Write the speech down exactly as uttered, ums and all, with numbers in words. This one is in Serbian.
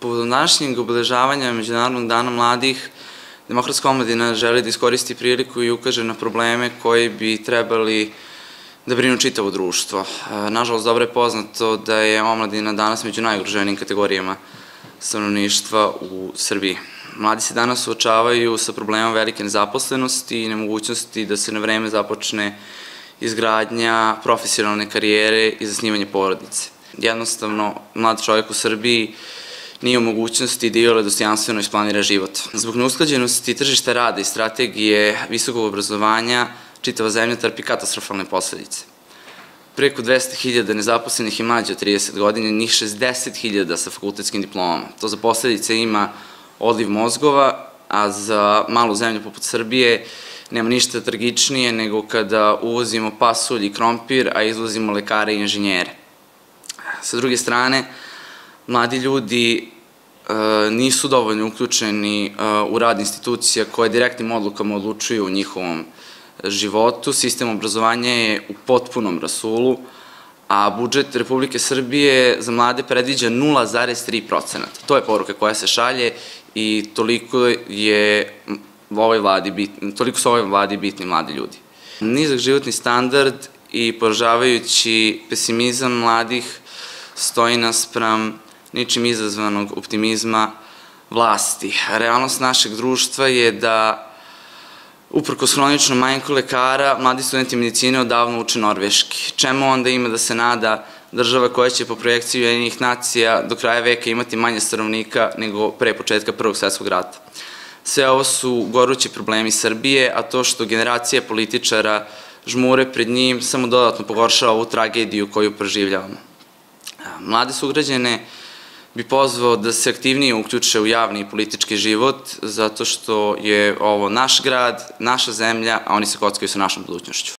Povodom današnjeg obeležavanja Međunarodnog dana mladih, Demokratska omladina želi da iskoristi priliku i ukaže na probleme koji bi trebali da brinu čitavo društvo. Nažalost, dobro je poznato da je omladina danas među najugroženijim kategorijama stanovništva u Srbiji. Mladi se danas suočavaju sa problemom velike nezaposlenosti i nemogućnosti da se na vreme započne izgradnja profesionalne karijere i zasnivanje porodice. Jednostavno, mlad čovjek u Srbiji nije u mogućnosti da iole dostojanstveno isplanira život. Zbog neusklađenosti tržišta rada i strategije visokog obrazovanja, čitava zemlja trpi katastrofalne posledice. Preko dvesta hiljada nezaposlenih i mlađe od trideset godina, njih šezdeset hiljada sa fakultetskim diplomama. To za posledice ima odliv mozgova, a za malu zemlju poput Srbije nema ništa tragičnije nego kada uvozimo pasulj i krompir, a izvozimo lekare i inženjere. Sa druge strane, mladi ljudi nisu dovoljno uključeni u rad institucija koje direktnim odlukama odlučuju u njihovom životu. Sistem obrazovanja je u potpunom rasulu, a budžet Republike Srbije za mlade predviđa nula zarez tri procenta. To je poruka koja se šalje i toliko je ovoj vladi bitni, toliko su ovoj vladi bitni mladi ljudi. Nizak životni standard i poražavajući pesimizam mladih stoji naspram ničim izazvanog optimizma vlasti. Realnost našeg društva je da, uprkos hroničnom manjku lekara, mladi studenti medicine odavno uče norveški. Čemu onda ima da se nada država koja će po projekciji Ujedinjenih nacija do kraja veka imati manje stanovnika nego pre početka Prvog svetskog rata? Sve ovo su gorući problemi Srbije, a to što generacija političara žmure pred njim samo dodatno pogoršava ovu tragediju koju proživljavamo. Mlade sugrađane bi pozvao da se aktivnije uključe u javni i politički život, zato što je ovo naš grad, naša zemlja, a oni se kockaju sa našom budućnošću.